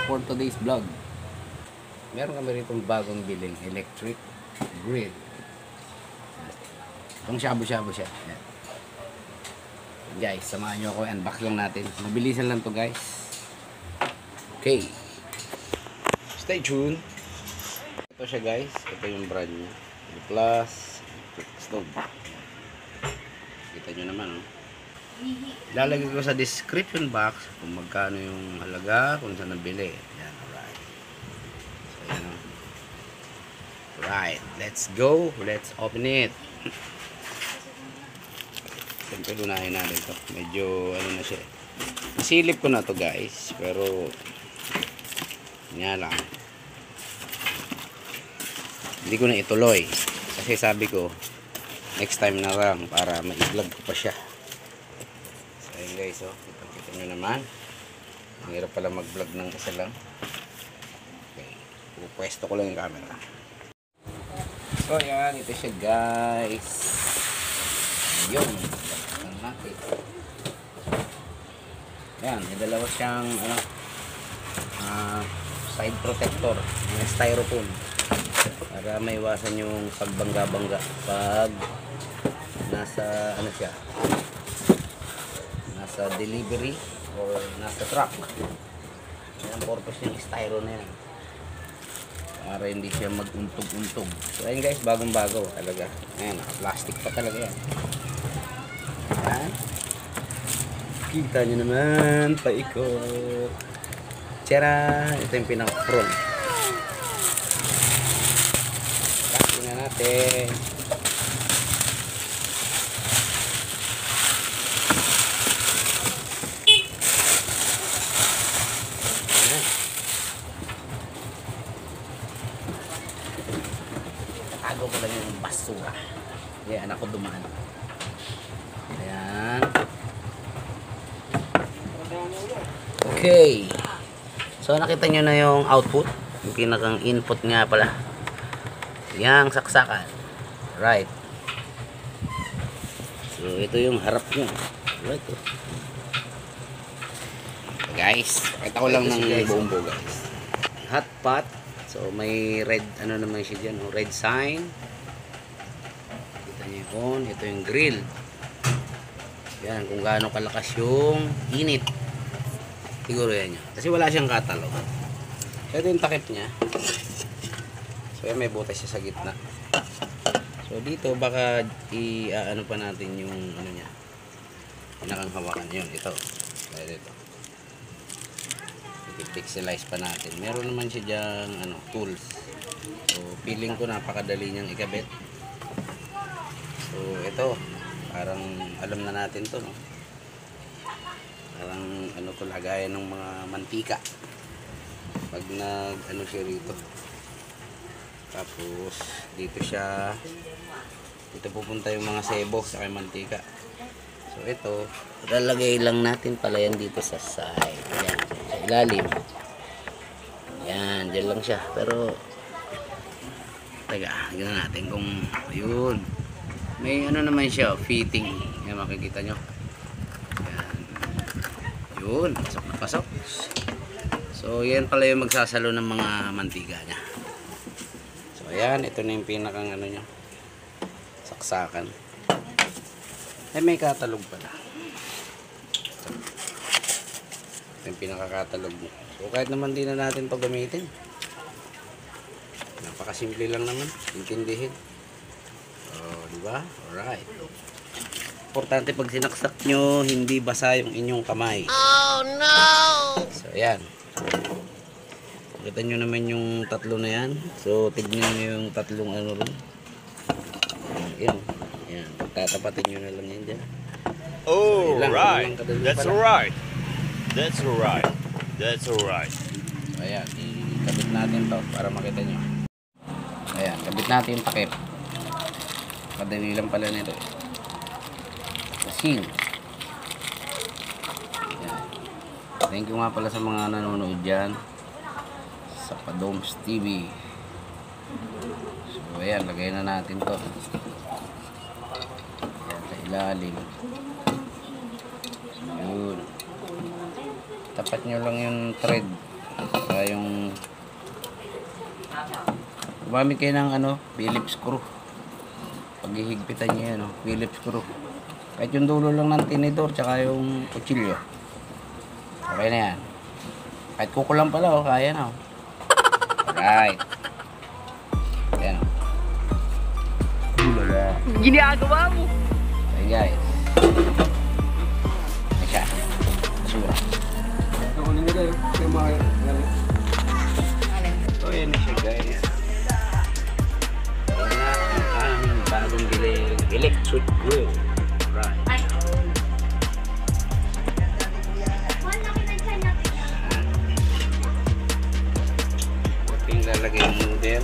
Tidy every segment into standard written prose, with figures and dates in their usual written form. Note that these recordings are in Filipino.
for today's vlog. Meron kami rito bagong biling electric grill. Itong shabu-shabu siya. Ayan. Guys, samahan nyo ako. Unbox lang natin. Mabilisan lang to guys. Okay. Stay tuned. Ito siya guys. Ito yung brand niya. Plus stove. Kita nyo naman, oh. Ilalagay ko sa description box kung magkano yung halaga, kung saan nabili. Yan, alright. So, yan, oh. Right, let's go. Let's open it. Siyempre, lunahin natin to. Medyo, ano na siya. Nasilip ko na to guys. Pero, nga lang. Hindi ko na ituloy. Kasi sabi ko, next time na lang para ma-vlog ko pa siya. So, ayun guys, oh. Kita nyo naman. Ang hirap pala mag-vlog ng isa lang. Okay. Pupwesto ko lang yung camera. So, yan. Ito siya guys. Yun. Natin. Yan, may dalawa siyang ano, side protector ng styrofoam para maiwasan yung pagbangga-bangga pag nasa ano siya, nasa delivery or nasa truck. Yan ang purpose ng styro na yan, para hindi siya mag-untog-untog. So ayun guys, bagong-bago talaga. Ayan, plastic pa talaga yan. Ayan. Kita nyo naman, paikot. Tiyara! Ito yung pinaka-front. Plastic na natin. Ayan. Tago ko lang yung basura. Ayan, ako dumaan. Ayan. Okay. So nakita nyo na yung output, yung pinakang input nga pala. Yang saksakan. Right. So ito yung harap nyo. Right. Guys, kita ko lang ng buong buo guys. Hot pot. So may red, ano naman siya dyan, red sign. Kita nyo yun. Ito yung grill. Yan, kung gaano kalakas yung init. Siguro yan yun. Kasi wala siyang catalog. So ito yung takip niya. So yan, may butas siya sa gitna. So dito baka i-ano pa natin yung ano niya. Pinakang hawakan yun. Ito. Kaya dito. I-pixelize pa natin. Meron naman siya dyang ano, tools. So feeling ko napakadali niyang ikabit. So ito. Parang alam na natin to, no? Parang ano to, lagayan ng mga mantika pag nag ano siya rito. Tapos dito siya, dito pupunta yung mga sebo sa kay mantika. So ito, lalagay lang natin pala yan dito sa side. Ayan, sa ilalim. Yan, dyan lang siya. Pero teka, tignan natin kung ayun. May ano naman siya, fitting. Yan, makikita nyo. Yan. Yun, pasok na pasok. So, yan pala yung magsasalo ng mga mantika niya. So, ayan, ito na yung pinakang ano niya, saksakan. Ay, may katalog pala. Ito yung pinakakatalog mo. So, kahit naman din na natin ito gamitin. Napakasimple lang naman. Intindihin. Diba? Alright. Importante pag sinaksak nyo, hindi basa yung inyong kamay. Oh no! So, ayan. Kita nyo naman yung tatlo na yan. So, tignan nyo yung tatlong ano rin. Ayan. Ayan. Tatapatin nyo na lang yan dyan. Oh, so, right. That's alright. That's alright. That's alright. So, ayan. Ikabit natin to para makita nyo. Ayan. Kabit natin yung takip. Kadali lang pala nito. Seal. Thank you nga pala sa mga nanonood dyan sa Padoms TV. So ayan, lagay na natin to. Ayan, sa ilalim. Yun. Tapat nyo lang yung thread Saka yung gumamit kayo ng ano, Phillips screw. Paghihigpitan nyo yan, Phillips screw. Kahit yung dulo lang ng tinidor, tsaka yung kutsilyo. Okay na yan. Kahit kuko lang pala, kaya na. Alright. Ayan. Ulala. Ginagawa mo. Okay guys. Ayan siya. Basura. So ayan na siya guys. Ayan na ang aming bagong biling electric grill. Right. Lalagay yung noodle.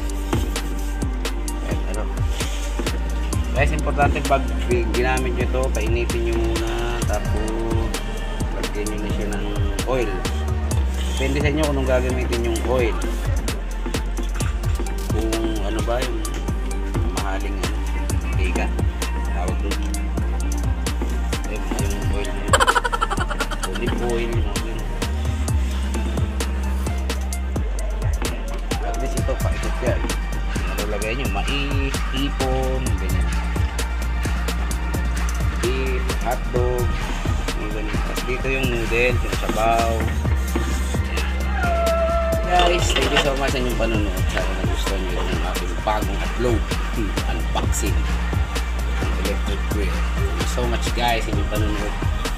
At ano. Guys, importante pag ginamit nyo to, painitin nyo muna. Tapos, lagyan nyo na siya ng oil. Depende sa inyo kung anong gagamitin yung oil. Kung ano ba yung mahaling tiga. Tawag doon. Yung oil nyo. Olive oil. Yung oil. Ito, paikot yan. Nalalagay nyo, mais, hipon, ganyan. Beef, hotdog, ganyan. Tapos dito yung noodle, yung sabaw. Guys, thank you so much sa inyong panonood. Sana nagustuhan nyo yung aking bagong upload. Unboxing ng electric grill. Thank you so much guys sa inyong panonood.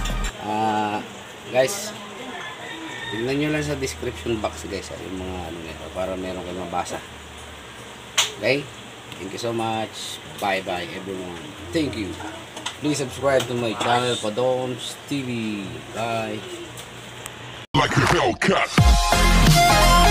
Guys, tignan nyo lang sa description box guys yung mga ano nito para meron kayong mabasa. Okay? Thank you so much. Bye bye everyone. Thank you. Please subscribe to my channel, Padoms TV. Bye. Like a Hellcat.